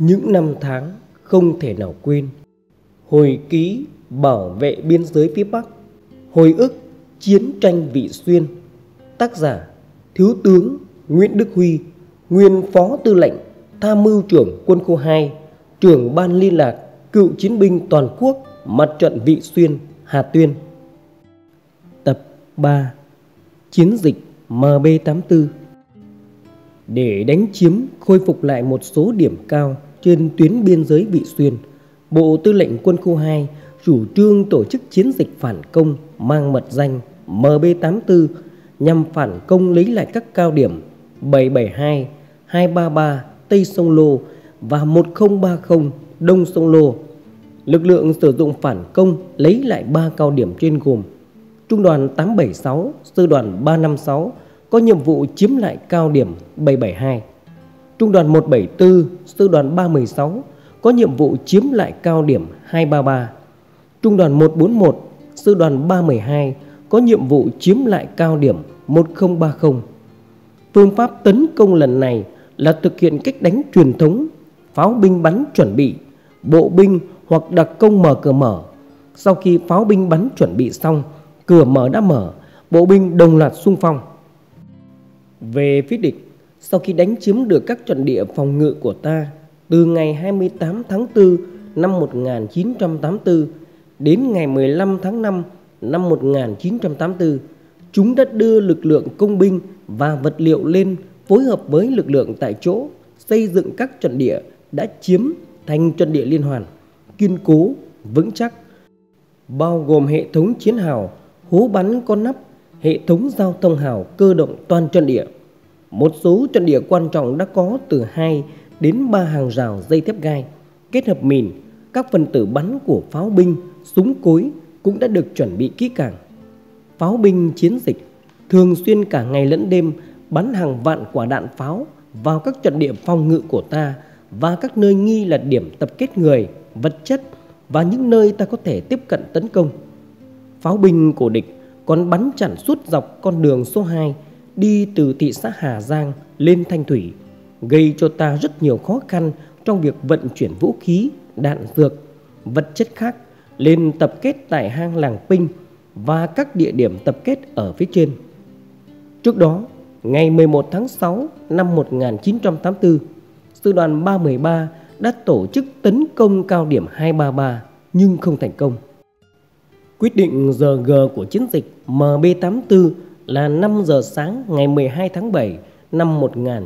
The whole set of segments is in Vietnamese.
Những năm tháng không thể nào quên. Hồi ký bảo vệ biên giới phía Bắc, hồi ức chiến tranh Vị Xuyên. Tác giả Thiếu tướng Nguyễn Đức Huy, nguyên Phó Tư lệnh Tham mưu trưởng Quân khu 2, trưởng ban liên lạc cựu chiến binh toàn quốc Mặt trận Vị Xuyên, Hà Tuyên. Tập 3. Chiến dịch MB84. Để đánh chiếm, khôi phục lại một số điểm cao trên tuyến biên giới Vị Xuyên, Bộ Tư lệnh Quân khu 2 chủ trương tổ chức chiến dịch phản công mang mật danh MB84 nhằm phản công lấy lại các cao điểm 772, 233 Tây Sông Lô và 1030 Đông Sông Lô. Lực lượng sử dụng phản công lấy lại 3 cao điểm trên gồm: Trung đoàn 876, Sư đoàn 356 có nhiệm vụ chiếm lại cao điểm 772, Trung đoàn 174, Sư đoàn 316 có nhiệm vụ chiếm lại cao điểm 233, Trung đoàn 141, Sư đoàn 312 có nhiệm vụ chiếm lại cao điểm 1030. Phương pháp tấn công lần này là thực hiện cách đánh truyền thống: pháo binh bắn chuẩn bị, bộ binh hoặc đặc công mở cửa mở. Sau khi pháo binh bắn chuẩn bị xong, cửa mở đã mở, bộ binh đồng loạt xung phong. Về phía địch, sau khi đánh chiếm được các trận địa phòng ngự của ta, từ ngày 28 tháng 4 năm 1984 đến ngày 15 tháng 5 năm 1984, chúng đã đưa lực lượng công binh và vật liệu lên phối hợp với lực lượng tại chỗ, xây dựng các trận địa đã chiếm thành trận địa liên hoàn, kiên cố, vững chắc, bao gồm hệ thống chiến hào, hố bắn có nắp, hệ thống giao thông hào cơ động toàn trận địa. Một số trận địa quan trọng đã có từ 2 đến 3 hàng rào dây thép gai, kết hợp mìn, các phần tử bắn của pháo binh, súng cối cũng đã được chuẩn bị kỹ càng. Pháo binh chiến dịch thường xuyên cả ngày lẫn đêm bắn hàng vạn quả đạn pháo vào các trận địa phòng ngự của ta và các nơi nghi là điểm tập kết người, vật chất và những nơi ta có thể tiếp cận tấn công. Pháo binh của địch còn bắn chặn suốt dọc con đường số 2 đi từ thị xã Hà Giang lên Thanh Thủy, gây cho ta rất nhiều khó khăn trong việc vận chuyển vũ khí, đạn dược, vật chất khác lên tập kết tại hang Làng Pinh và các địa điểm tập kết ở phía trên. Trước đó, ngày 11 tháng 6 năm 1984, Sư đoàn 313 đã tổ chức tấn công cao điểm 233 nhưng không thành công. Quyết định giờ G của chiến dịch MB84 là 5 giờ sáng ngày 12 tháng 7 năm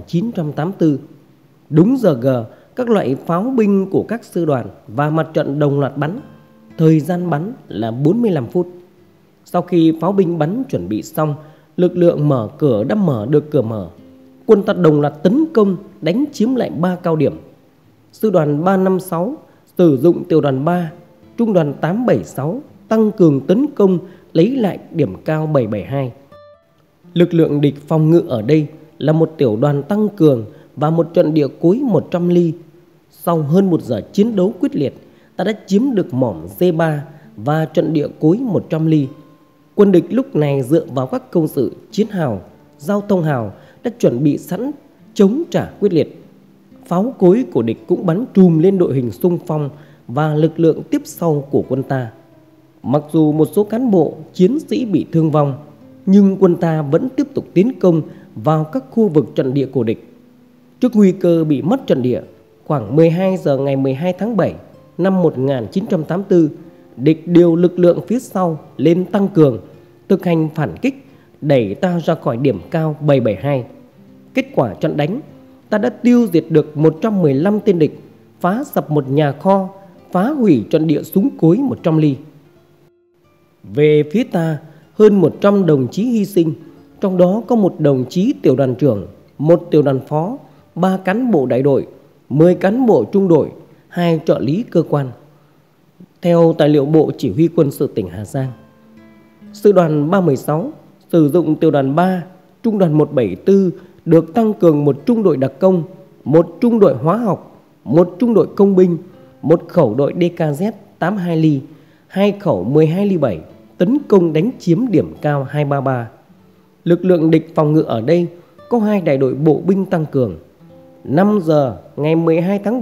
1984. Đúng giờ G, các loại pháo binh của các sư đoàn và mặt trận đồng loạt bắn. Thời gian bắn là 45 phút. Sau khi pháo binh bắn chuẩn bị xong, lực lượng mở cửa đã mở được cửa mở. Quân ta đồng loạt tấn công, đánh chiếm lại 3 cao điểm. Sư đoàn 356 sử dụng tiểu đoàn 3, Trung đoàn 876 tăng cường tấn công lấy lại điểm cao 772. Lực lượng địch phòng ngự ở đây là một tiểu đoàn tăng cường và một trận địa cối 100 ly. Sau hơn 1 giờ chiến đấu quyết liệt, ta đã chiếm được mỏm D3 và trận địa cối 100 ly. Quân địch lúc này dựa vào các công sự chiến hào, giao thông hào đã chuẩn bị sẵn chống trả quyết liệt. Pháo cối của địch cũng bắn trùm lên đội hình xung phong và lực lượng tiếp sau của quân ta. Mặc dù một số cán bộ, chiến sĩ bị thương vong, nhưng quân ta vẫn tiếp tục tiến công vào các khu vực trận địa của địch. Trước nguy cơ bị mất trận địa, khoảng 12 giờ ngày 12 tháng 7 năm 1984, địch điều lực lượng phía sau lên tăng cường, thực hành phản kích, đẩy ta ra khỏi điểm cao 772. Kết quả trận đánh, ta đã tiêu diệt được 115 tên địch, phá sập một nhà kho, phá hủy trận địa súng cối 100 ly. Về phía ta, hơn 100 đồng chí hy sinh, trong đó có 1 đồng chí tiểu đoàn trưởng, 1 tiểu đoàn phó, 3 cán bộ đại đội, 10 cán bộ trung đội, 2 trợ lý cơ quan. Theo tài liệu Bộ Chỉ huy Quân sự tỉnh Hà Giang, Sư đoàn 316 sử dụng tiểu đoàn 3, Trung đoàn 174 được tăng cường 1 trung đội đặc công, 1 trung đội hóa học, 1 trung đội công binh, 1 khẩu đội DKZ 82 ly, 2 khẩu 12 ly 7 tấn công đánh chiếm điểm cao 233. Lực lượng địch phòng ngự ở đây có 2 đại đội bộ binh tăng cường. 5 giờ ngày 12 tháng 7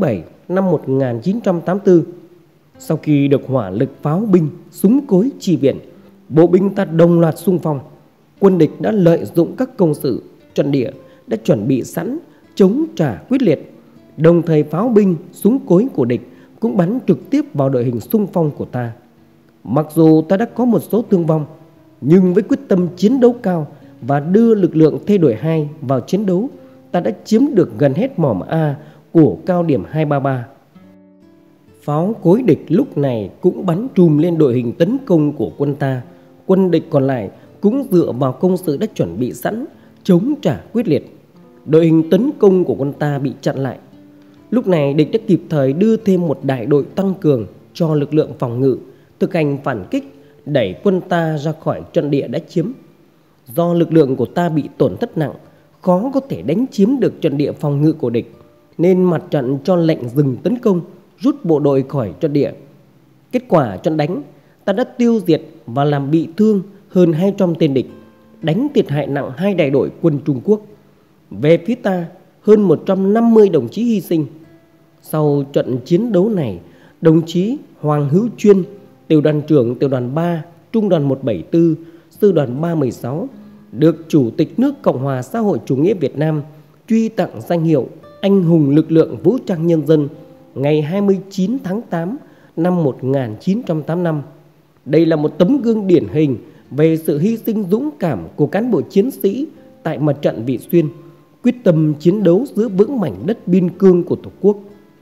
năm 1984. Sau khi được hỏa lực pháo binh, súng cối chi viện, bộ binh ta đồng loạt xung phong. Quân địch đã lợi dụng các công sự, trận địa đã chuẩn bị sẵn, chống trả quyết liệt. Đồng thời pháo binh, súng cối của địch cũng bắn trực tiếp vào đội hình xung phong của ta. Mặc dù ta đã có một số thương vong, nhưng với quyết tâm chiến đấu cao và đưa lực lượng Thê đội 2 vào chiến đấu, ta đã chiếm được gần hết mỏm A của cao điểm 233. Pháo cối địch lúc này cũng bắn trùm lên đội hình tấn công của quân ta. Quân địch còn lại cũng dựa vào công sự đã chuẩn bị sẵn, chống trả quyết liệt. Đội hình tấn công của quân ta bị chặn lại. Lúc này địch đã kịp thời đưa thêm một đại đội tăng cường cho lực lượng phòng ngự, thực hành phản kích, đẩy quân ta ra khỏi trận địa đã chiếm. Do lực lượng của ta bị tổn thất nặng, khó có thể đánh chiếm được trận địa phòng ngự của địch, nên mặt trận cho lệnh dừng tấn công, rút bộ đội khỏi trận địa. Kết quả trận đánh, ta đã tiêu diệt và làm bị thương hơn 200 tên địch, đánh thiệt hại nặng 2 đại đội quân Trung Quốc. Về phía ta, hơn 150 đồng chí hy sinh. Sau trận chiến đấu này, đồng chí Hoàng Hữu Chuyên, tiểu đoàn trưởng tiểu đoàn 3, trung đoàn 174, sư đoàn 316, được Chủ tịch nước Cộng hòa xã hội chủ nghĩa Việt Nam truy tặng danh hiệu Anh hùng lực lượng vũ trang nhân dân ngày 29 tháng 8 năm 1985. Đây là một tấm gương điển hình về sự hy sinh dũng cảm của cán bộ chiến sĩ tại mặt trận Vị Xuyên, quyết tâm chiến đấu giữ vững mảnh đất biên cương của Tổ quốc.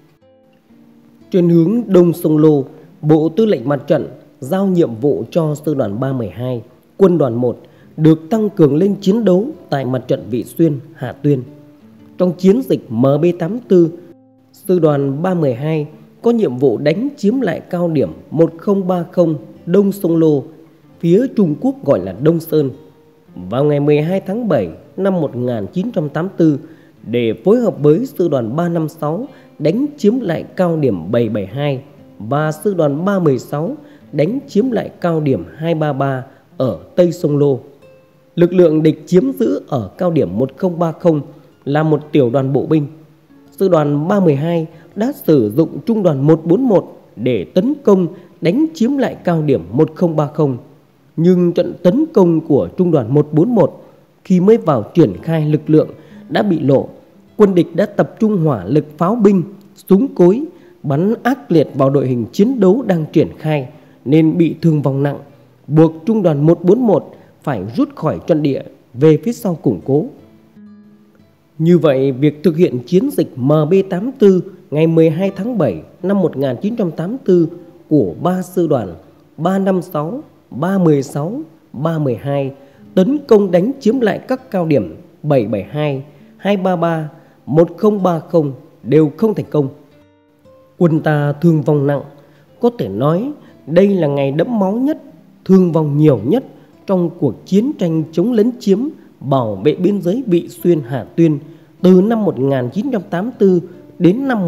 Trên hướng Đông Sông Lô, Bộ Tư lệnh Mặt trận giao nhiệm vụ cho sư đoàn 312, quân đoàn 1 được tăng cường lên chiến đấu tại mặt trận Vị Xuyên, Hà Tuyên. Trong chiến dịch MB84, sư đoàn 312 có nhiệm vụ đánh chiếm lại cao điểm 1030 Đông Sông Lô, phía Trung Quốc gọi là Đông Sơn, vào ngày 12 tháng 7 năm 1984 để phối hợp với sư đoàn 356 đánh chiếm lại cao điểm 772 và sư đoàn 316 đánh chiếm lại cao điểm 233 ở Tây Sông Lô. Lực lượng địch chiếm giữ ở cao điểm 1030 là một tiểu đoàn bộ binh. Sư đoàn 312 đã sử dụng trung đoàn 141 để tấn công đánh chiếm lại cao điểm 1030. Nhưng trận tấn công của trung đoàn 141 khi mới vào triển khai lực lượng đã bị lộ. Quân địch đã tập trung hỏa lực pháo binh, súng cối, bắn ác liệt vào đội hình chiến đấu đang triển khai nên bị thương vong nặng, buộc trung đoàn 141 phải rút khỏi trận địa về phía sau củng cố. Như vậy, việc thực hiện chiến dịch MB84 ngày 12 tháng 7 năm 1984 của 3 sư đoàn 356, 316, 312 tấn công đánh chiếm lại các cao điểm 772, 233, 1030 đều không thành công. Quân ta thương vong nặng, có thể nói đây là ngày đẫm máu nhất, thương vong nhiều nhất trong cuộc chiến tranh chống lấn chiếm, bảo vệ biên giới Vị Xuyên Hà Tuyên từ năm 1984 đến năm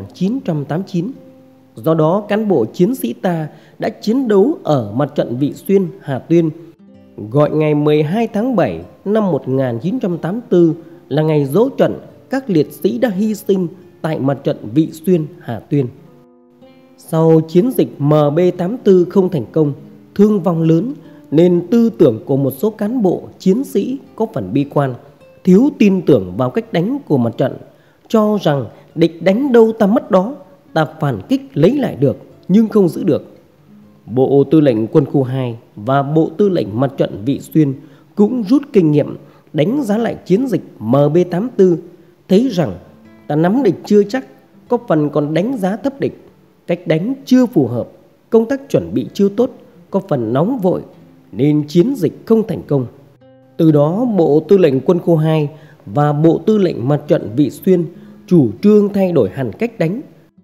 1989. Do đó, cán bộ chiến sĩ ta đã chiến đấu ở mặt trận Vị Xuyên Hà Tuyên, gọi ngày 12 tháng 7 năm 1984 là ngày dỗ trận các liệt sĩ đã hy sinh tại mặt trận Vị Xuyên Hà Tuyên. Sau chiến dịch MB84 không thành công, thương vong lớn nên tư tưởng của một số cán bộ chiến sĩ có phần bi quan, thiếu tin tưởng vào cách đánh của mặt trận, cho rằng địch đánh đâu ta mất đó, ta phản kích lấy lại được nhưng không giữ được. Bộ Tư lệnh Quân khu 2 và Bộ Tư lệnh Mặt trận Vị Xuyên cũng rút kinh nghiệm đánh giá lại chiến dịch MB84, thấy rằng ta nắm địch chưa chắc, có phần còn đánh giá thấp địch, cách đánh chưa phù hợp, công tác chuẩn bị chưa tốt, có phần nóng vội nên chiến dịch không thành công. Từ đó, Bộ Tư lệnh Quân khu 2 và Bộ Tư lệnh Mặt trận Vị Xuyên chủ trương thay đổi hẳn cách đánh.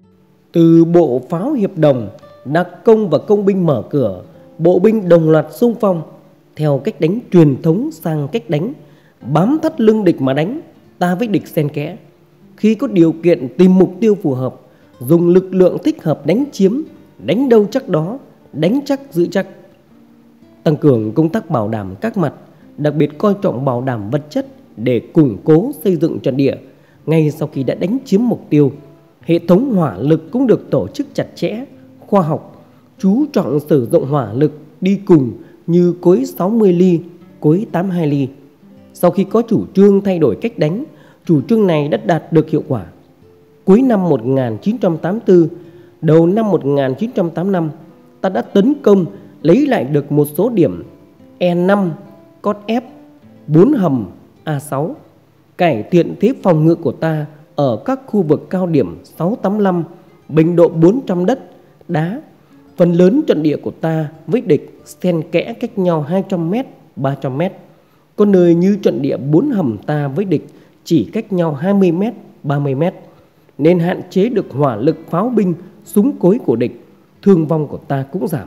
Từ bộ pháo hiệp đồng, đặc công và công binh mở cửa, bộ binh đồng loạt xung phong, theo cách đánh truyền thống sang cách đánh bám thắt lưng địch mà đánh, ta với địch xen kẽ. Khi có điều kiện tìm mục tiêu phù hợp, dùng lực lượng thích hợp đánh chiếm, đánh đâu chắc đó, đánh chắc giữ chắc. Tăng cường công tác bảo đảm các mặt, đặc biệt coi trọng bảo đảm vật chất để củng cố xây dựng trận địa ngay sau khi đã đánh chiếm mục tiêu. Hệ thống hỏa lực cũng được tổ chức chặt chẽ, khoa học, chú trọng sử dụng hỏa lực đi cùng như cối 60 ly, cối 82 ly. Sau khi có chủ trương thay đổi cách đánh, chủ trương này đã đạt được hiệu quả. Cuối năm 1984, đầu năm 1985, ta đã tấn công lấy lại được một số điểm E5, cốt F, 4 hầm, A6, cải thiện thế phòng ngự của ta ở các khu vực cao điểm 685, bình độ 400 đất, đá. Phần lớn trận địa của ta với địch xen kẽ cách nhau 200m, 300m. Có nơi như trận địa 4 hầm ta với địch chỉ cách nhau 20m, 30m, nên hạn chế được hỏa lực pháo binh, súng cối của địch, thương vong của ta cũng giảm.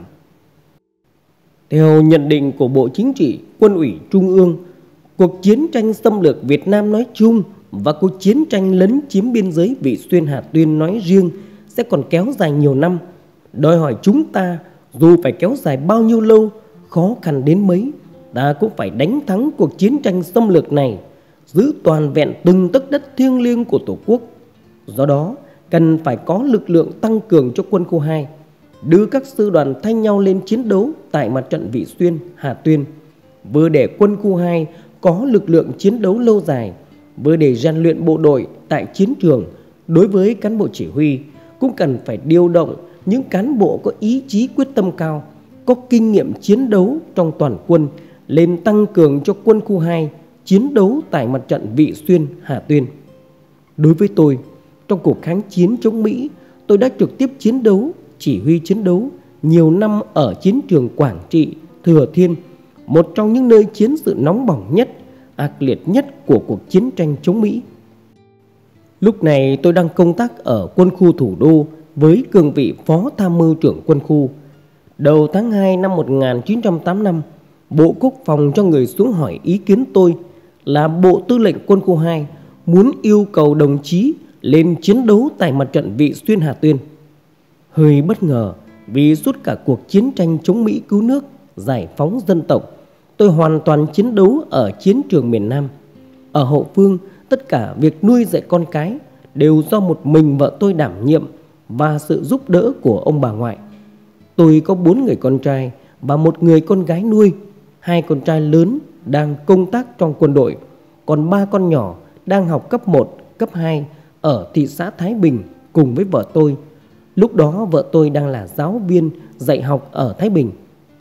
Theo nhận định của Bộ Chính trị, Quân ủy Trung ương, cuộc chiến tranh xâm lược Việt Nam nói chung và cuộc chiến tranh lấn chiếm biên giới Vị Xuyên Hà Tuyên nói riêng sẽ còn kéo dài nhiều năm, đòi hỏi chúng ta dù phải kéo dài bao nhiêu lâu, khó khăn đến mấy, ta cũng phải đánh thắng cuộc chiến tranh xâm lược này, giữ toàn vẹn từng tấc đất thiêng liêng của Tổ quốc. Do đó, cần phải có lực lượng tăng cường cho quân khu 2, đưa các sư đoàn thay nhau lên chiến đấu tại mặt trận Vị Xuyên, Hà Tuyên, vừa để quân khu 2 có lực lượng chiến đấu lâu dài, vừa để rèn luyện bộ đội tại chiến trường. Đối với cán bộ chỉ huy, cũng cần phải điều động những cán bộ có ý chí quyết tâm cao, có kinh nghiệm chiến đấu trong toàn quân lên tăng cường cho quân khu 2 chiến đấu tại mặt trận Vị Xuyên, Hà Tuyên. Đối với tôi, trong cuộc kháng chiến chống Mỹ, tôi đã trực tiếp chiến đấu, chỉ huy chiến đấu nhiều năm ở chiến trường Quảng Trị, Thừa Thiên, một trong những nơi chiến sự nóng bỏng nhất, ác liệt nhất của cuộc chiến tranh chống Mỹ. Lúc này tôi đang công tác ở quân khu Thủ đô với cương vị Phó Tham mưu trưởng quân khu. Đầu tháng 2 năm 1985, Bộ Quốc phòng cho người xuống hỏi ý kiến tôi là Bộ Tư lệnh quân khu 2 muốn yêu cầu đồng chí lên chiến đấu tại mặt trận Vị Xuyên Hà Tuyên. Hơi bất ngờ vì suốt cả cuộc chiến tranh chống Mỹ cứu nước, giải phóng dân tộc, tôi hoàn toàn chiến đấu ở chiến trường miền Nam. Ở hậu phương, tất cả việc nuôi dạy con cái đều do một mình vợ tôi đảm nhiệm và sự giúp đỡ của ông bà ngoại. Tôi có 4 người con trai và 1 người con gái nuôi. 2 con trai lớn đang công tác trong quân đội, còn 3 con nhỏ đang học cấp 1, cấp 2 ở thị xã Thái Bình cùng với vợ tôi. Lúc đó vợ tôi đang là giáo viên dạy học ở Thái Bình.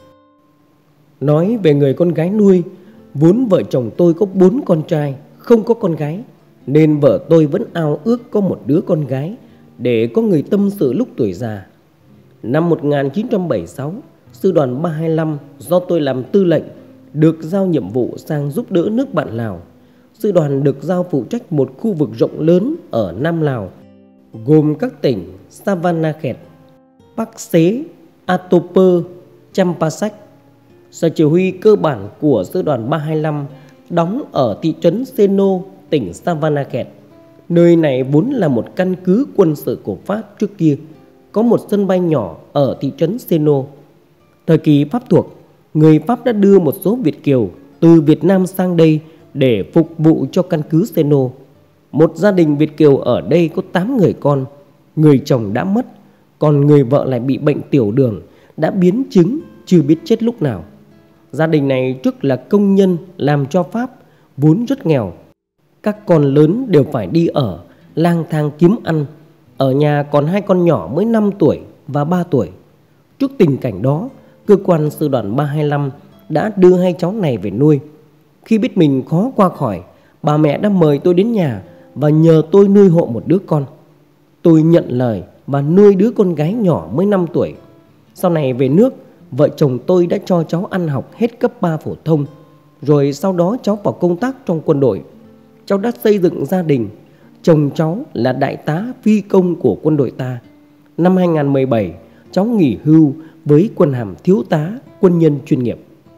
Nói về người con gái nuôi, vốn vợ chồng tôi có 4 con trai, không có con gái, nên vợ tôi vẫn ao ước có một đứa con gái để có người tâm sự lúc tuổi già. Năm 1976, sư đoàn 325 do tôi làm tư lệnh được giao nhiệm vụ sang giúp đỡ nước bạn Lào. Sư đoàn được giao phụ trách một khu vực rộng lớn ở Nam Lào, gồm các tỉnh Savanakhet, Pak Xế, Atoper, Champasak. Sở chỉ huy cơ bản của sư đoàn 325 đóng ở thị trấn Seno, tỉnh Savanakhet. Nơi này vốn là một căn cứ quân sự của Pháp trước kia, có một sân bay nhỏ ở thị trấn Seno. Thời kỳ Pháp thuộc, người Pháp đã đưa một số Việt kiều từ Việt Nam sang đây để phục vụ cho căn cứ Seno. Một gia đình Việt kiều ở đây có 8 người con, người chồng đã mất, còn người vợ lại bị bệnh tiểu đường, đã biến chứng, chưa biết chết lúc nào. Gia đình này trước là công nhân làm cho Pháp, vốn rất nghèo. Các con lớn đều phải đi ở, lang thang kiếm ăn. Ở nhà còn 2 con nhỏ mới 5 tuổi và 3 tuổi. Trước tình cảnh đó, cơ quan sư đoàn 325 đã đưa 2 cháu này về nuôi. Khi biết mình khó qua khỏi, bà mẹ đã mời tôi đến nhà và nhờ tôi nuôi hộ một đứa con. Tôi nhận lời và nuôi đứa con gái nhỏ mới 5 tuổi. Sau này về nước, vợ chồng tôi đã cho cháu ăn học hết cấp 3 phổ thông. Rồi sau đó cháu vào công tác trong quân đội. Cháu đã xây dựng gia đình. Chồng cháu là đại tá phi công của quân đội ta. Năm 2017, cháu nghỉ hưu với quân hàm thiếu tá, quân nhân chuyên nghiệp.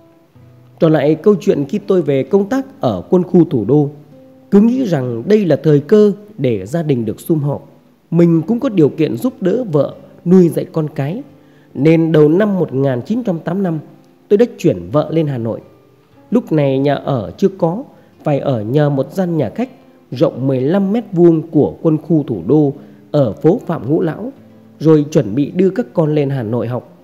Trở lại câu chuyện khi tôi về công tác ở quân khu Thủ đô, cứ nghĩ rằng đây là thời cơ để gia đình được sum họp. Mình cũng có điều kiện giúp đỡ vợ nuôi dạy con cái. Nên đầu năm 1985, tôi đã chuyển vợ lên Hà Nội. Lúc này nhà ở chưa có, phải ở nhờ một gian nhà khách rộng 15 m² của quân khu Thủ đô ở phố Phạm Ngũ Lão, rồi chuẩn bị đưa các con lên Hà Nội học.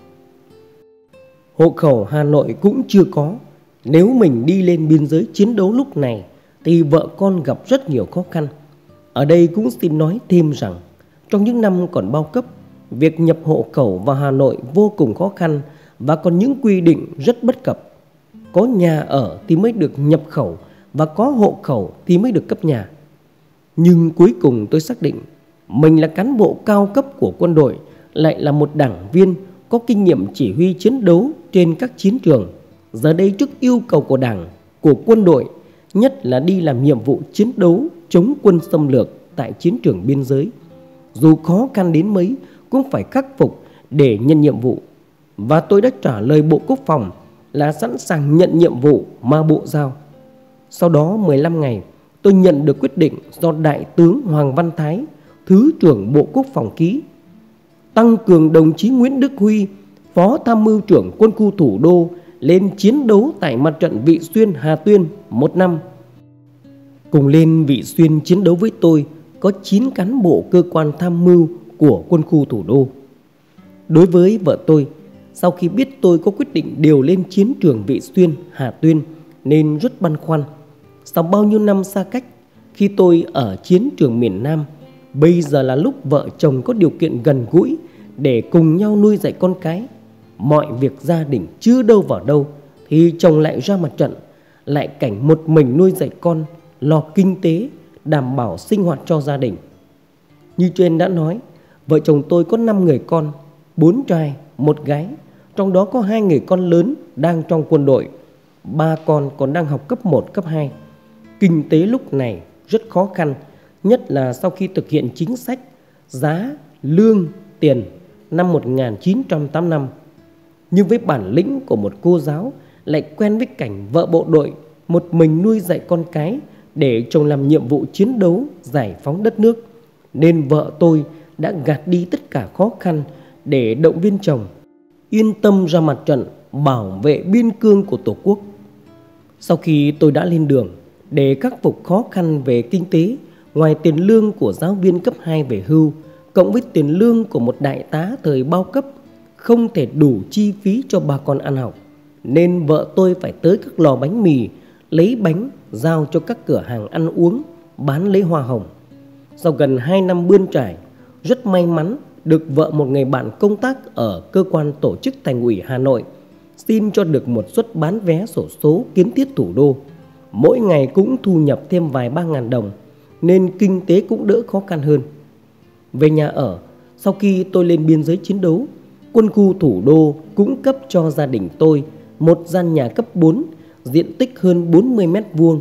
Hộ khẩu Hà Nội cũng chưa có. Nếu mình đi lên biên giới chiến đấu lúc này thì vợ con gặp rất nhiều khó khăn. Ở đây cũng xin nói thêm rằng trong những năm còn bao cấp, việc nhập hộ khẩu vào Hà Nội vô cùng khó khăn và còn những quy định rất bất cập. Có nhà ở thì mới được nhập khẩu và có hộ khẩu thì mới được cấp nhà. Nhưng cuối cùng tôi xác định mình là cán bộ cao cấp của quân đội, lại là một đảng viên có kinh nghiệm chỉ huy chiến đấu trên các chiến trường. Giờ đây trước yêu cầu của Đảng, của quân đội, nhất là đi làm nhiệm vụ chiến đấu chống quân xâm lược tại chiến trường biên giới, dù khó khăn đến mấy cũng phải khắc phục để nhận nhiệm vụ. Và tôi đã trả lời Bộ Quốc phòng là sẵn sàng nhận nhiệm vụ mà Bộ giao. Sau đó 15 ngày, tôi nhận được quyết định do Đại tướng Hoàng Văn Thái, Thứ trưởng Bộ Quốc phòng ký, tăng cường đồng chí Nguyễn Đức Huy, Phó Tham mưu trưởng Quân khu Thủ đô lên chiến đấu tại mặt trận Vị Xuyên, Hà Tuyên 1 năm. Cùng lên Vị Xuyên chiến đấu với tôi có 9 cán bộ cơ quan tham mưu của Quân khu Thủ đô. Đối với vợ tôi, sau khi biết tôi có quyết định điều lên chiến trường Vị Xuyên, Hà Tuyên nên rất băn khoăn. Sau bao nhiêu năm xa cách, khi tôi ở chiến trường miền Nam, bây giờ là lúc vợ chồng có điều kiện gần gũi để cùng nhau nuôi dạy con cái. Mọi việc gia đình chưa đâu vào đâu thì chồng lại ra mặt trận, lại cảnh một mình nuôi dạy con, lo kinh tế, đảm bảo sinh hoạt cho gia đình. Như trên đã nói, vợ chồng tôi có 5 người con, 4 trai, 1 gái. Trong đó có 2 người con lớn đang trong quân đội, 3 con còn đang học cấp 1, cấp 2. Kinh tế lúc này rất khó khăn, nhất là sau khi thực hiện chính sách giá, lương, tiền năm 1985. Nhưng với bản lĩnh của một cô giáo, lại quen với cảnh vợ bộ đội một mình nuôi dạy con cái để chồng làm nhiệm vụ chiến đấu giải phóng đất nước, nên vợ tôi đã gạt đi tất cả khó khăn để động viên chồng yên tâm ra mặt trận bảo vệ biên cương của Tổ quốc. Sau khi tôi đã lên đường để khắc phục khó khăn về kinh tế, ngoài tiền lương của giáo viên cấp 2 về hưu, cộng với tiền lương của một đại tá thời bao cấp, không thể đủ chi phí cho bà con ăn học, nên vợ tôi phải tới các lò bánh mì lấy bánh giao cho các cửa hàng ăn uống bán lấy hoa hồng. Sau gần 2 năm bươn trải, rất may mắn được vợ một người bạn công tác ở cơ quan tổ chức Thành ủy Hà Nội xin cho được một suất bán vé xổ số kiến thiết thủ đô. Mỗi ngày cũng thu nhập thêm vài ba ngàn đồng, nên kinh tế cũng đỡ khó khăn hơn. Về nhà ở, sau khi tôi lên biên giới chiến đấu, Quân khu Thủ đô cũng cấp cho gia đình tôi một gian nhà cấp 4, diện tích hơn 40 m²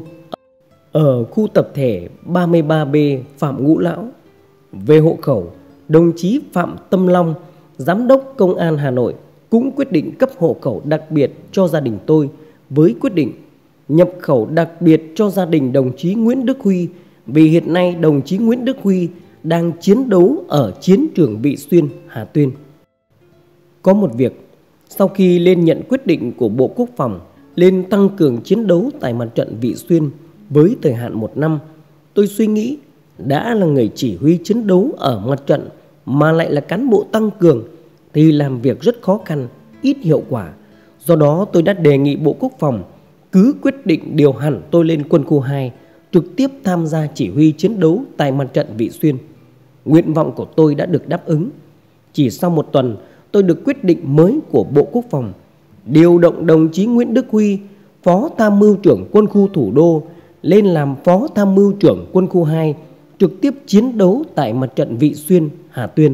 ở khu tập thể 33B Phạm Ngũ Lão. Về hộ khẩu, đồng chí Phạm Tâm Long, Giám đốc Công an Hà Nội cũng quyết định cấp hộ khẩu đặc biệt cho gia đình tôi, với quyết định nhập khẩu đặc biệt cho gia đình đồng chí Nguyễn Đức Huy, vì hiện nay đồng chí Nguyễn Đức Huy đang chiến đấu ở chiến trường Vị Xuyên, Hà Tuyên. Có một việc, sau khi lên nhận quyết định của Bộ Quốc phòng lên tăng cường chiến đấu tại mặt trận Vị Xuyên với thời hạn 1 năm, tôi suy nghĩ đã là người chỉ huy chiến đấu ở mặt trận mà lại là cán bộ tăng cường thì làm việc rất khó khăn, ít hiệu quả. Do đó tôi đã đề nghị Bộ Quốc phòng cứ quyết định điều hẳn tôi lên quân khu 2, trực tiếp tham gia chỉ huy chiến đấu tại mặt trận Vị Xuyên. Nguyện vọng của tôi đã được đáp ứng. Chỉ sau 1 tuần, tôi được quyết định mới của Bộ Quốc phòng điều động đồng chí Nguyễn Đức Huy, Phó Tham mưu trưởng Quân khu Thủ đô, lên làm Phó Tham mưu trưởng Quân khu 2, trực tiếp chiến đấu tại mặt trận Vị Xuyên, Hà Tuyên.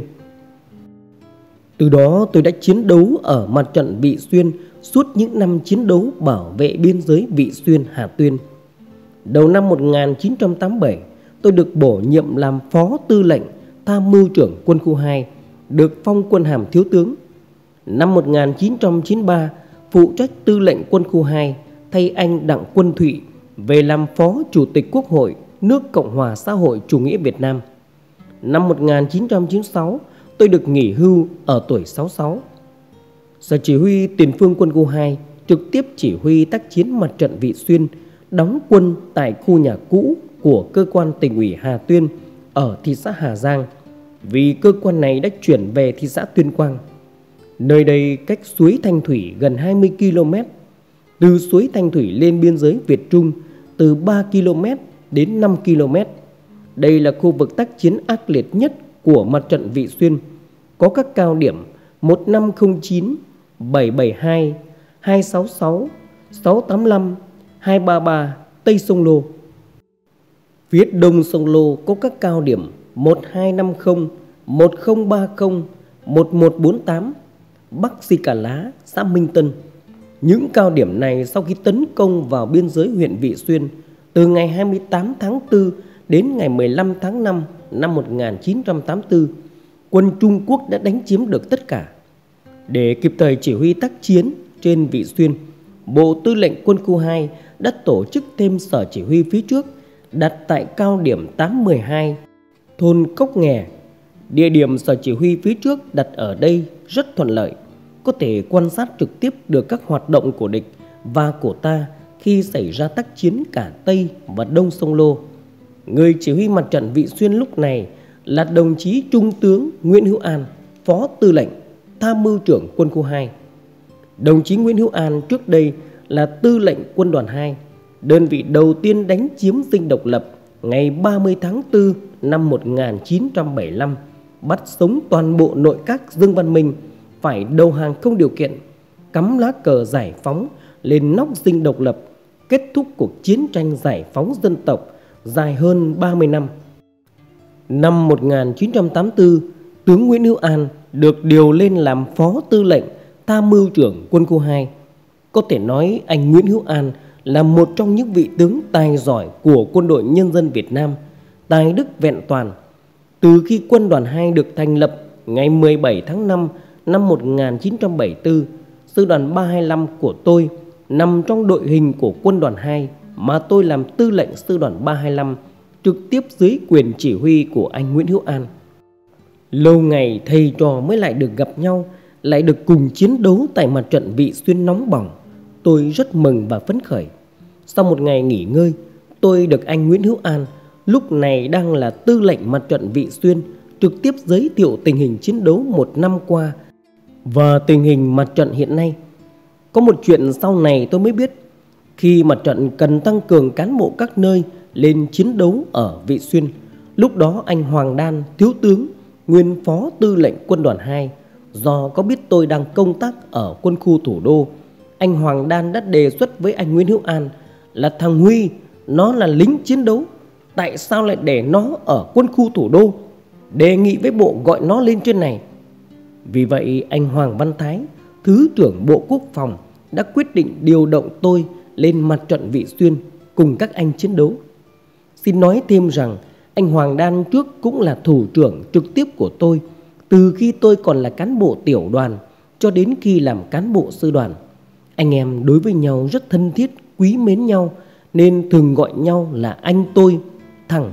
Từ đó tôi đã chiến đấu ở mặt trận Vị Xuyên suốt những năm chiến đấu bảo vệ biên giới Vị Xuyên, Hà Tuyên. Đầu năm 1987, tôi được bổ nhiệm làm Phó Tư lệnh Tham mưu trưởng Quân khu 2, được phong quân hàm thiếu tướng. Năm 1993, phụ trách Tư lệnh Quân khu 2 thay anh Đặng Quân Thụy về làm Phó Chủ tịch Quốc hội nước Cộng hòa xã hội chủ nghĩa Việt Nam. Năm 1996, tôi được nghỉ hưu ở tuổi 66. Sở chỉ huy tiền phương Quân khu 2 trực tiếp chỉ huy tác chiến mặt trận Vị Xuyên, đóng quân tại khu nhà cũ của cơ quan tỉnh ủy Hà Tuyên ở thị xã Hà Giang, vì cơ quan này đã chuyển về thị xã Tuyên Quang. Nơi đây cách suối Thanh Thủy gần 20 km, từ suối Thanh Thủy lên biên giới Việt Trung từ 3 km đến 5 km. Đây là khu vực tác chiến ác liệt nhất của mặt trận Vị Xuyên, có các cao điểm 1509, 772, 266, 685, 233 Tây Sông Lô. Phía đông sông Lô có các cao điểm 1250, 1030, 1148, Bắc Si Cà Lá, xã Minh Tân. Những cao điểm này sau khi tấn công vào biên giới huyện Vị Xuyên từ ngày 28 tháng 4 đến ngày 15 tháng 5 năm 1984, quân Trung Quốc đã đánh chiếm được tất cả. Để kịp thời chỉ huy tác chiến trên Vị Xuyên, Bộ Tư lệnh Quân khu 2 đã tổ chức thêm sở chỉ huy phía trước đặt tại cao điểm 812, thôn Cốc Nghè. Địa điểm sở chỉ huy phía trước đặt ở đây rất thuận lợi, có thể quan sát trực tiếp được các hoạt động của địch và của ta khi xảy ra tác chiến cả Tây và Đông sông Lô. Người chỉ huy mặt trận Vị Xuyên lúc này là đồng chí Trung tướng Nguyễn Hữu An, Phó Tư lệnh, Tham mưu trưởng Quân khu 2. Đồng chí Nguyễn Hữu An trước đây là Tư lệnh Quân đoàn 2, đơn vị đầu tiên đánh chiếm dinh độc lập ngày 30 tháng 4 năm 1975, bắt sống toàn bộ nội các Dương Văn Minh phải đầu hàng không điều kiện, cắm lá cờ giải phóng lên nóc dinh độc lập, kết thúc cuộc chiến tranh giải phóng dân tộc dài hơn 30 năm. Năm 1984, tướng Nguyễn Hữu An được điều lên làm Phó Tư lệnh Tham mưu trưởng Quân khu 2. Có thể nói anh Nguyễn Hữu An là một trong những vị tướng tài giỏi của Quân đội Nhân dân Việt Nam, tài đức vẹn toàn. Từ khi Quân đoàn 2 được thành lập ngày 17 tháng 5 năm 1974, Sư đoàn 325 của tôi nằm trong đội hình của Quân đoàn 2 mà tôi làm Tư lệnh Sư đoàn 325, trực tiếp dưới quyền chỉ huy của anh Nguyễn Hữu An. Lâu ngày thầy trò mới lại được gặp nhau, lại được cùng chiến đấu tại mặt trận Vị Xuyên nóng bỏng. Tôi rất mừng và phấn khởi. Sau một ngày nghỉ ngơi, tôi được anh Nguyễn Hữu An, lúc này đang là Tư lệnh mặt trận Vị Xuyên, trực tiếp giới thiệu tình hình chiến đấu một năm qua và tình hình mặt trận hiện nay. Có một chuyện sau này tôi mới biết. Khi mặt trận cần tăng cường cán bộ các nơi lên chiến đấu ở Vị Xuyên, lúc đó anh Hoàng Đan, thiếu tướng, nguyên Phó Tư lệnh Quân đoàn 2, do có biết tôi đang công tác ở quân khu thủ đô, anh Hoàng Đan đã đề xuất với anh Nguyễn Hữu An là thằng Huy, nó là lính chiến đấu, tại sao lại để nó ở quân khu thủ đô, đề nghị với bộ gọi nó lên trên này. Vì vậy anh Hoàng Văn Thái, Thứ trưởng Bộ Quốc phòng, đã quyết định điều động tôi lên mặt trận Vị Xuyên cùng các anh chiến đấu. Xin nói thêm rằng anh Hoàng Đan trước cũng là thủ trưởng trực tiếp của tôi từ khi tôi còn là cán bộ tiểu đoàn cho đến khi làm cán bộ sư đoàn. Anh em đối với nhau rất thân thiết, quý mến nhau nên thường gọi nhau là anh tôi, thằng.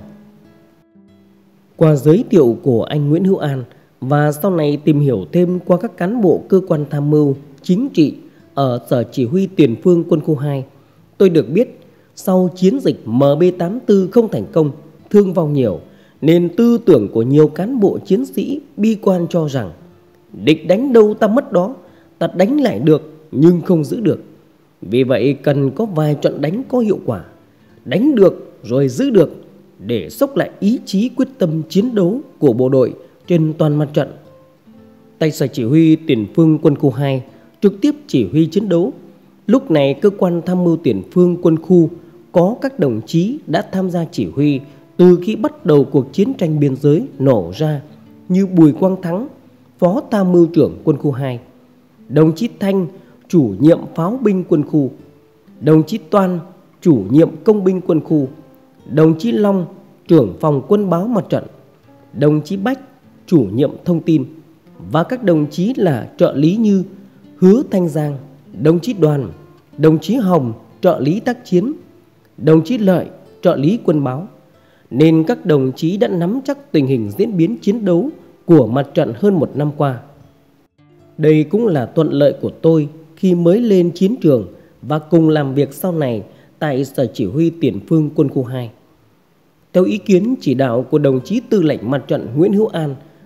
Qua giới thiệu của anh Nguyễn Hữu An và sau này tìm hiểu thêm qua các cán bộ cơ quan tham mưu chính trị ở Sở Chỉ huy Tiền phương Quân khu 2, tôi được biết sau chiến dịch MB84 không thành công, thương vong nhiều, nên tư tưởng của nhiều cán bộ chiến sĩ bi quan cho rằng địch đánh đâu ta mất đó, ta đánh lại được nhưng không giữ được. Vì vậy cần có vài trận đánh có hiệu quả, đánh được rồi giữ được để xốc lại ý chí quyết tâm chiến đấu của bộ đội trên toàn mặt trận. Tại Sở Chỉ huy Tiền phương Quân khu 2 trực tiếp chỉ huy chiến đấu. Lúc này cơ quan tham mưu Tiền phương Quân khu có các đồng chí đã tham gia chỉ huy từ khi bắt đầu cuộc chiến tranh biên giới nổ ra, như Bùi Quang Thắng, Phó Tham mưu trưởng Quân khu 2, đồng chí Thanh, chủ nhiệm pháo binh quân khu, đồng chí Toan, chủ nhiệm công binh quân khu, đồng chí Long, trưởng phòng quân báo mặt trận, đồng chí Bách, chủ nhiệm thông tin, và các đồng chí là trợ lý như Hứa Thanh Giang, đồng chí Đoàn, đồng chí Hồng, trợ lý tác chiến, đồng chí Lợi, trợ lý quân báo. Nên các đồng chí đã nắm chắc tình hình diễn biến chiến đấu của mặt trận hơn một năm qua. Đây cũng là thuận lợi của tôi khi mới lên chiến trường và cùng làm việc sau này tại Sở Chỉ huy Tiền phương Quân khu 2. Theo ý kiến chỉ đạo của đồng chí Tư lệnh mặt trận Nguyễn Hữu An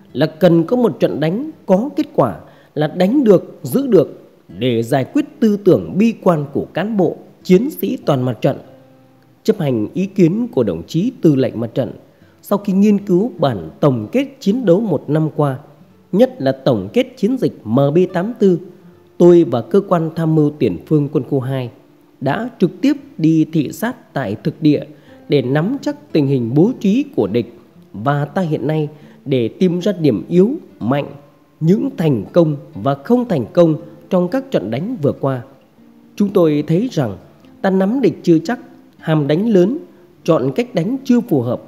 là cần có một trận đánh có kết quả, là đánh được, giữ được để giải quyết tư tưởng bi quan của cán bộ, chiến sĩ toàn mặt trận. Chấp hành ý kiến của đồng chí tư lệnh mặt trận, sau khi nghiên cứu bản tổng kết chiến đấu một năm qua, nhất là tổng kết chiến dịch MB84, tôi và cơ quan tham mưu tiền phương quân khu 2 đã trực tiếp đi thị sát tại thực địa để nắm chắc tình hình bố trí của địch và ta hiện nay, để tìm ra điểm yếu, mạnh, những thành công và không thành công trong các trận đánh vừa qua. Chúng tôi thấy rằng ta nắm địch chưa chắc, hàm đánh lớn, chọn cách đánh chưa phù hợp.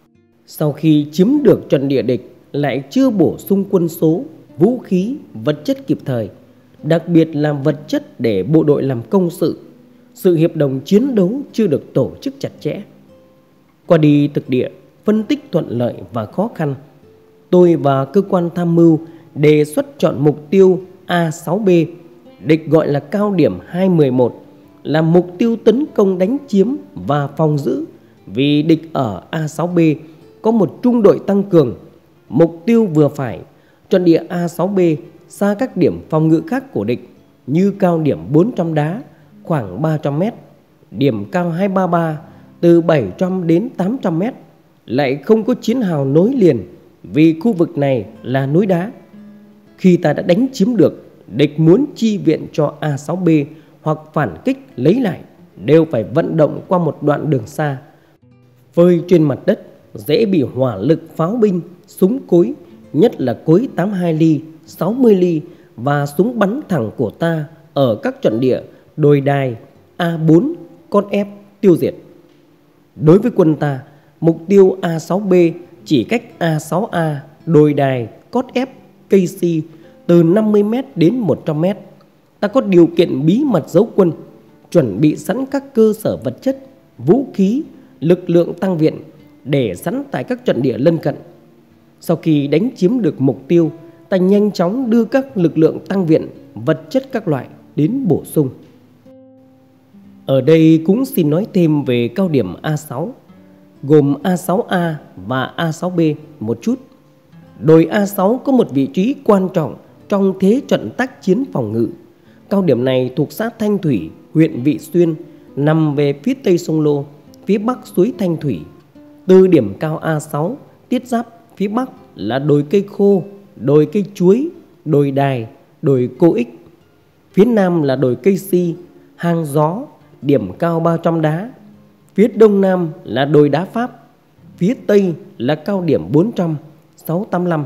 Sau khi chiếm được trận địa địch lại chưa bổ sung quân số, vũ khí, vật chất kịp thời, đặc biệt là vật chất để bộ đội làm công sự. Sự hiệp đồng chiến đấu chưa được tổ chức chặt chẽ. Qua đi thực địa, phân tích thuận lợi và khó khăn, tôi và cơ quan tham mưu đề xuất chọn mục tiêu A6B, địch gọi là cao điểm 211, là mục tiêu tấn công đánh chiếm và phòng giữ, vì địch ở A6B có một trung đội tăng cường. Mục tiêu vừa phải, trận địa A6B xa các điểm phòng ngự khác của địch như cao điểm 400 đá khoảng 300 m, điểm cao 233 từ 700 đến 800 m, lại không có chiến hào nối liền vì khu vực này là núi đá. Khi ta đã đánh chiếm được, địch muốn chi viện cho A6B hoặc phản kích lấy lại đều phải vận động qua một đoạn đường xa, phơi trên mặt đất, dễ bị hỏa lực pháo binh, súng cối, nhất là cối 82 ly, 60 ly và súng bắn thẳng của ta ở các trận địa đồi đài A4, con ép tiêu diệt. Đối với quân ta, mục tiêu A6B chỉ cách A6A, đồi đài, cốt ép, cây si từ 50 m đến 100 m. Ta có điều kiện bí mật giấu quân, chuẩn bị sẵn các cơ sở vật chất, vũ khí, lực lượng tăng viện để sẵn tại các trận địa lân cận. Sau khi đánh chiếm được mục tiêu, ta nhanh chóng đưa các lực lượng tăng viện, vật chất các loại đến bổ sung. Ở đây cũng xin nói thêm về cao điểm A6, gồm A6A và A6B một chút. Đồi A6 có một vị trí quan trọng trong thế trận tác chiến phòng ngự. Cao điểm này thuộc xã Thanh Thủy, huyện Vị Xuyên, nằm về phía tây sông Lô, phía bắc suối Thanh Thủy. Từ điểm cao A6 tiếp giáp phía bắc là đồi cây khô, đồi cây chuối, đồi đài, đồi cô ích. Phía nam là đồi cây si, hang gió, điểm cao 300 đá. Phía đông nam là đồi đá Pháp. Phía tây là cao điểm 400, 685.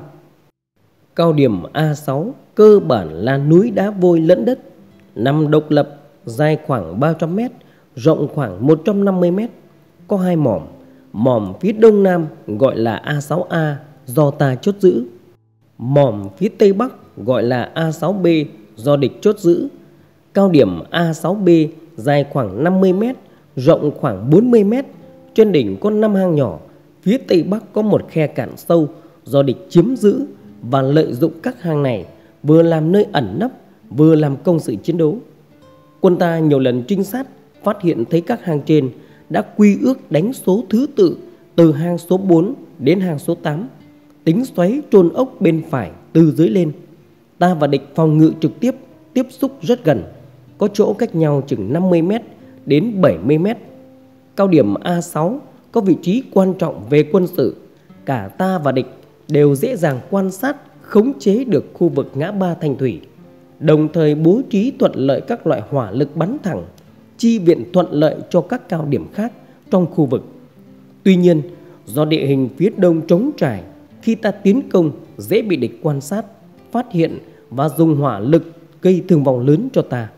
Cao điểm A6 cơ bản là núi đá vôi lẫn đất, nằm độc lập, dài khoảng 300 m, rộng khoảng 150 m, có hai mỏm. Mỏm phía đông nam gọi là A6A do ta chốt giữ. Mỏm phía tây bắc gọi là A6B do địch chốt giữ. Cao điểm A6B dài khoảng 50 m, rộng khoảng 40 m. Trên đỉnh có 5 hang nhỏ. Phía tây bắc có một khe cạn sâu do địch chiếm giữ và lợi dụng các hang này vừa làm nơi ẩn nấp, vừa làm công sự chiến đấu. Quân ta nhiều lần trinh sát phát hiện thấy các hang trên đã quy ước đánh số thứ tự từ hang số 4 đến hang số 8, tính xoáy chôn ốc bên phải từ dưới lên. Ta và địch phòng ngự trực tiếp, tiếp xúc rất gần, có chỗ cách nhau chừng 50 m đến 70 m. Cao điểm A6 có vị trí quan trọng về quân sự, cả ta và địch đều dễ dàng quan sát, khống chế được khu vực ngã ba Thanh Thủy, đồng thời bố trí thuận lợi các loại hỏa lực bắn thẳng, chi viện thuận lợi cho các cao điểm khác trong khu vực. Tuy nhiên, do địa hình phía đông trống trải, khi ta tiến công dễ bị địch quan sát, phát hiện và dùng hỏa lực gây thương vong lớn cho ta.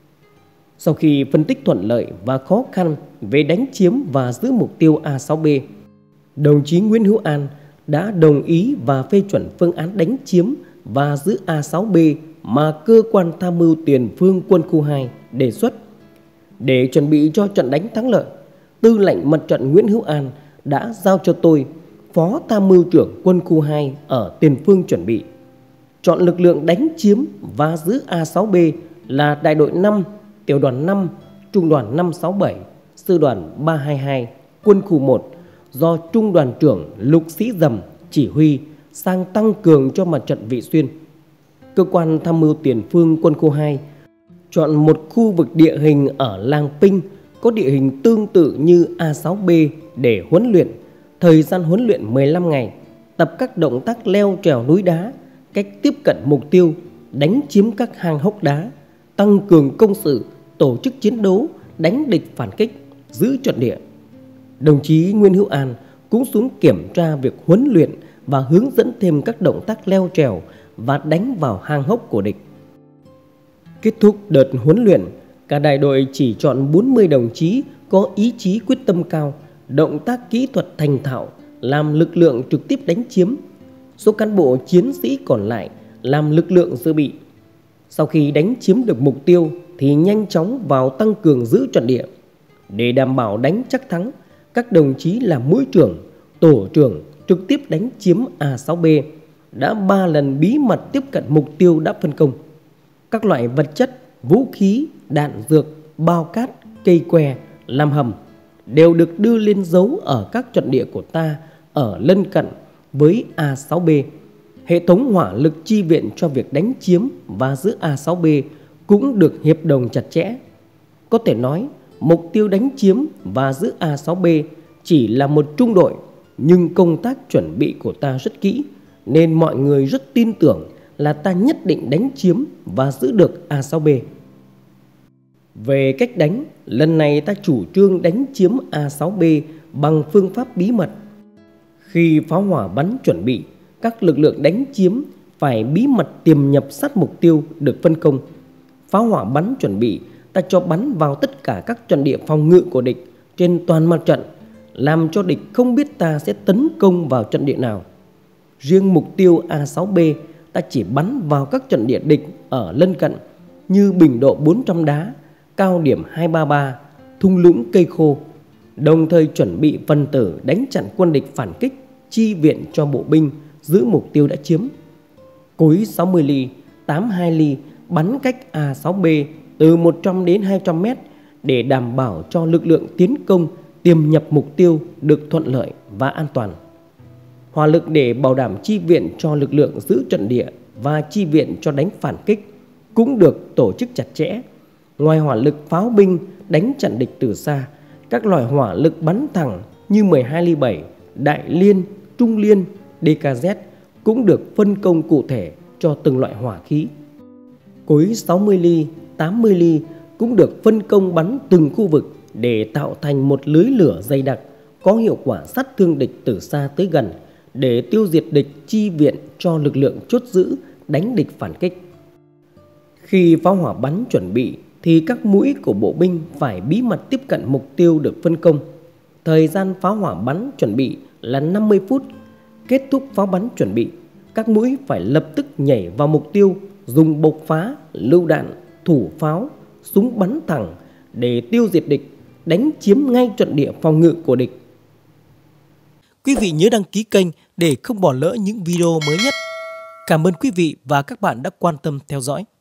Sau khi phân tích thuận lợi và khó khăn về đánh chiếm và giữ mục tiêu A6B, đồng chí Nguyễn Hữu An đã đồng ý và phê chuẩn phương án đánh chiếm và giữ A6B mà cơ quan tham mưu tiền phương quân khu 2 đề xuất. Để chuẩn bị cho trận đánh thắng lợi, Tư lệnh Mặt trận Nguyễn Hữu An đã giao cho tôi, Phó Tham mưu trưởng quân khu 2 ở tiền phương chuẩn bị. Chọn lực lượng đánh chiếm và giữ A6B là đại đội 5, tiểu đoàn 5, trung đoàn 567, sư đoàn 322, quân khu 1 do trung đoàn trưởng Lục Sĩ Dầm chỉ huy, sang tăng cường cho mặt trận Vị Xuyên. Cơ quan tham mưu tiền phương quân khu 2 chọn một khu vực địa hình ở làng Pinh có địa hình tương tự như A6B để huấn luyện. Thời gian huấn luyện 15 ngày, tập các động tác leo trèo núi đá, cách tiếp cận mục tiêu, đánh chiếm các hang hốc đá, tăng cường công sự, tổ chức chiến đấu, đánh địch phản kích, giữ trận địa. Đồng chí Nguyễn Hữu An cũng xuống kiểm tra việc huấn luyện và hướng dẫn thêm các động tác leo trèo và đánh vào hang hốc của địch. Kết thúc đợt huấn luyện, cả đại đội chỉ chọn 40 đồng chí có ý chí quyết tâm cao, động tác kỹ thuật thành thạo, làm lực lượng trực tiếp đánh chiếm. Số cán bộ chiến sĩ còn lại làm lực lượng dự bị. Sau khi đánh chiếm được mục tiêu thì nhanh chóng vào tăng cường giữ trận địa. Để đảm bảo đánh chắc thắng, các đồng chí là mũi trưởng, tổ trưởng trực tiếp đánh chiếm A6B, đã 3 lần bí mật tiếp cận mục tiêu đã phân công. Các loại vật chất, vũ khí, đạn dược, bao cát, cây que, làm hầm đều được đưa lên giấu ở các trận địa của ta ở lân cận với A6B. Hệ thống hỏa lực chi viện cho việc đánh chiếm và giữ A6B cũng được hiệp đồng chặt chẽ. Có thể nói, mục tiêu đánh chiếm và giữ A6B chỉ là một trung đội, nhưng công tác chuẩn bị của ta rất kỹ, nên mọi người rất tin tưởng là ta nhất định đánh chiếm và giữ được A6B. Về cách đánh, lần này ta chủ trương đánh chiếm A6B bằng phương pháp bí mật. Khi pháo hỏa bắn chuẩn bị, các lực lượng đánh chiếm phải bí mật tiềm nhập sát mục tiêu được phân công. Pháo hỏa bắn chuẩn bị, ta cho bắn vào tất cả các trận địa phòng ngự của địch trên toàn mặt trận, làm cho địch không biết ta sẽ tấn công vào trận địa nào. Riêng mục tiêu A6B, ta chỉ bắn vào các trận địa địch ở lân cận như Bình Độ 400 đá, Cao điểm 233, thung lũng cây khô, đồng thời chuẩn bị phần tử đánh chặn quân địch phản kích, chi viện cho bộ binh giữ mục tiêu đã chiếm. Cối 60 ly, 82 ly bắn cách A6B từ 100 đến 200 mét để đảm bảo cho lực lượng tiến công tiềm nhập mục tiêu được thuận lợi và an toàn. Hỏa lực để bảo đảm chi viện cho lực lượng giữ trận địa và chi viện cho đánh phản kích cũng được tổ chức chặt chẽ. Ngoài hỏa lực pháo binh đánh chặn địch từ xa, các loại hỏa lực bắn thẳng như 12 ly 7, Đại Liên, Trung Liên, DKZ cũng được phân công cụ thể cho từng loại hỏa khí. Cối 60 ly, 80 ly cũng được phân công bắn từng khu vực để tạo thành một lưới lửa dày đặc, có hiệu quả sát thương địch từ xa tới gần, để tiêu diệt địch chi viện cho lực lượng chốt giữ đánh địch phản kích. Khi pháo hỏa bắn chuẩn bị thì các mũi của bộ binh phải bí mật tiếp cận mục tiêu được phân công. Thời gian pháo hỏa bắn chuẩn bị là 50 phút. Kết thúc pháo bắn chuẩn bị, các mũi phải lập tức nhảy vào mục tiêu, dùng bộc phá, lựu đạn, thủ pháo, súng bắn thẳng để tiêu diệt địch, đánh chiếm ngay trận địa phòng ngự của địch. Quý vị nhớ đăng ký kênh để không bỏ lỡ những video mới nhất. Cảm ơn quý vị và các bạn đã quan tâm theo dõi.